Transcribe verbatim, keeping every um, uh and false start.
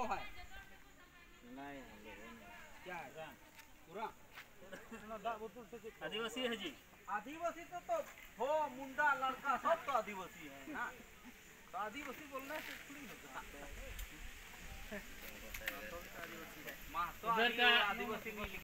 है? नहीं क्या है? पूरा आदिवासी है जी। आदिवासी तो तो हो मुंडा लड़का सब तो आदिवासी है ना। तो आदिवासी बोलने से थोड़ी होता है। उधर का आदिवासी नहीं